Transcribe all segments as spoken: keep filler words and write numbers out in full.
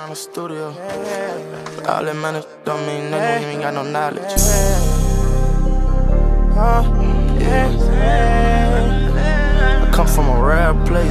around the studio. All that money don't mean nothing, you ain't got no knowledge. I come from a rare place.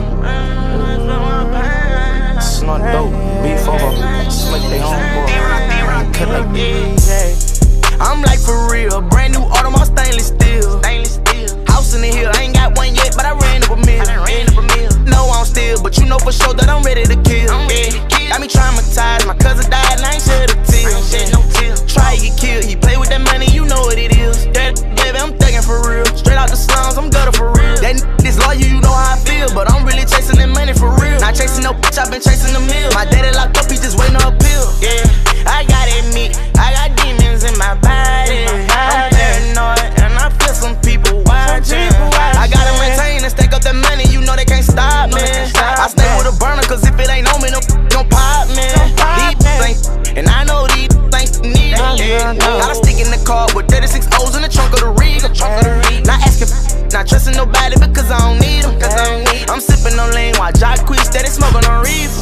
Snort dope, beef over, slick they homeboy. Cut like this. I'm like for real, brand new Audemars stainless steel. House in the hill, I ain't got one yet, but I ran up a mill. No, I don't steal, but you know for sure that I'm ready to kill. Yeah. Got me traumatized, my cousin died and I ain't shed a tear. Try to get killed, he play with that money, you know what it is. That baby, I'm thuggin' for real. Straight out the slums, I'm gutter for real. That this lawyer, you know how I feel, but I'm really chasing that money for real. Not chasing no bitch, I've been chasing the mill. My daddy locked up, he just waiting on a pill. Yeah, I gotta admit, I got demons in my body. I'm paranoid, and I feel some people watching. I gotta maintain and stack up that money, you know they can't stop me. I stay with a burner, cause if it ain't on me, no gon' pop me. These things, and I know these things need it. Yeah. Got a stick in the car with thirty-six O's in the trunk of the Regal. Not asking, not trusting nobody because I don't need them. I'm sipping on lean while Jacquees steady smoking on reefer.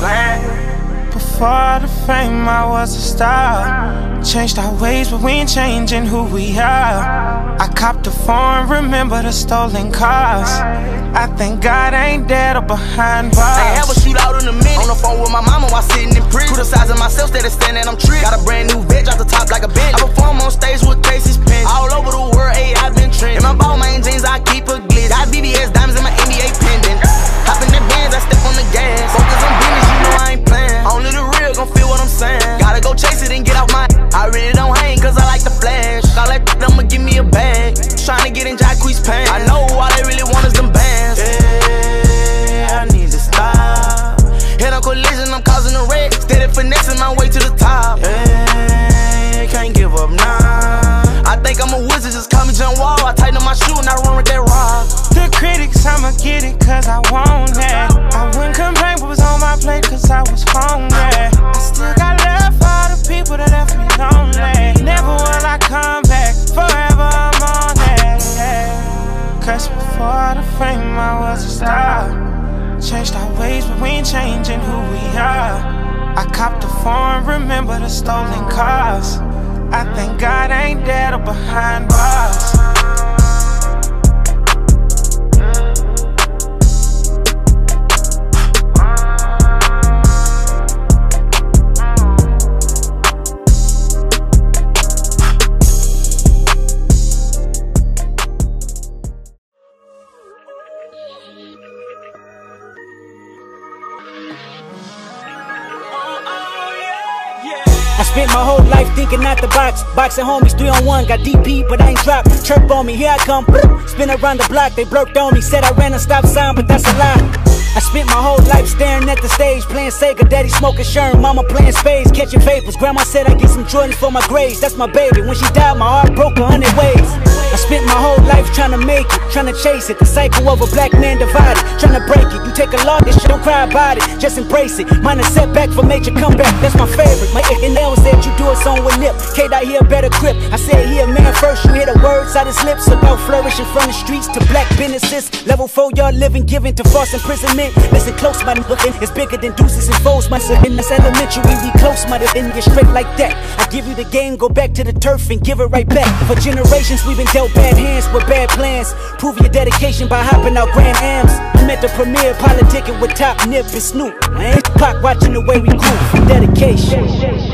Before the fame, I was a star. Changed our ways, but we ain't changing who we are. I copped the phone, remember the stolen cars. I thank God I ain't dead or behind bars. I ain't have a shootout in a minute. On the phone with my mama while sitting in prison. Criticizing myself, steady standing, I'm tricked. Got a brand new veg off the top like a bench. I perform on stage with Casey's pen. All over the world, ayy, I've been trending. In my ball main jeans, I keep a glitz. Got V V S diamonds in my N B A pendant. Hop in the Benz, I step on the gas. Focus on business, you know I ain't playing. Only the real gon' feel what I'm saying. Gotta go chase it and get off my. I really don't hang cause I like the flash. All that I'ma give me a bag. Tryna get in Jacquees' pants. I know all they really want is them bands. Yeah, I need to stop. Head on collision, I'm causing a wreck. Steady finessing my way to the top. Yeah, can't give up now. I think I'm a wizard, just call me John Wall. I tighten up my shoe and I run with that rock. The critics, I'ma get it cause I want that. I wouldn't complain what was on my plate cause I was hungry. I still got love for all the people that left me lonely. Never will I come back, forever I'm on that. Yeah. Cause before the fame I was a star. Changed our ways but we ain't changing who we are. I copped the phone, remember the stolen cars. I thank God I ain't dead or behind bars. I spent my whole life thinking out the box. Boxing homies, three on one, got D P, but I ain't dropped. Chirp on me, here I come. Spin around the block, they blurked on me. Said I ran a stop sign, but that's a lie. I spent my whole life staring at the stage, playing Sega, daddy smoking Sherm, mama playing spades, catching vapors. Grandma said I get some Jordans for my grades. That's my baby. When she died, my heart broke a hundred ways. I spent my whole life trying to make it, trying to chase it. The cycle of a black man divided, trying to break it. You take a lot, this shit, don't cry about it, just embrace it. Mine a setback for major comeback, that's my favorite. My and L said you do a song with Nip. K-Dot here better grip. I said he a man first, you hear the words out his lips about flourishing from the streets to black businesses. Level four, y'all living, giving to false imprisonment. Listen close, my nigga, it's bigger than deuces and foes. My son in this elementary, we close, my nigga, get straight like that. I give you the game, go back to the turf and give it right back. For generations, we've been dealt bad hands with bad plans. Prove your dedication by hopping out Grand Ams. I'm at the premiere, politicking with Top Nip and Snoop. Man, Pac watching the way we groove for dedication.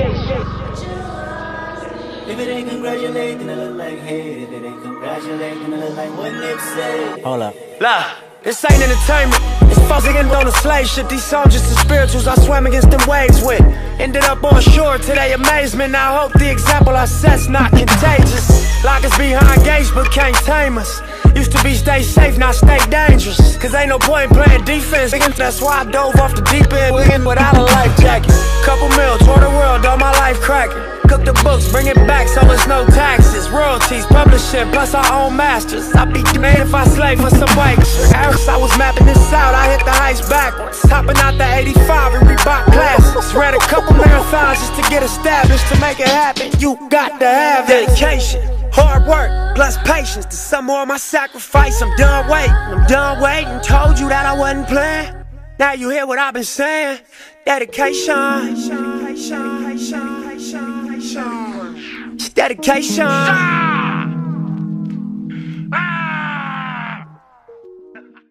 If it ain't congratulate, then it look like hate. If it ain't congratulate, then it look like what Nip said. Hold up. Look, this ain't entertainment. It's fussing on the slave ship. These soldiers and spirituals I swam against them waves with. Ended up on shore to their amazement. I hope the example I set's not contagious. Lock us behind gates but can't tame us. Used to be stay safe, now stay dangerous. Cause ain't no point in playing defense. That's why I dove off the deep end without a life jacket. Couple mil, tour the world, all my life cracking. Cook the books, bring it back so it's no taxes. Royalties, publishing, plus our own masters. I'd be mad if I slave for some bikes. As I was mapping this out, I hit the heights backwards. Hopping out the eighty-five and Reebok classics. Ran a couple marathons just to get established. To make it happen, you got to have dedication. Hard work, plus patience. To some more of my sacrifice, I'm done waiting. I'm done waiting. Told you that I wasn't playing. Now you hear what I've been saying. Dedication. dedication.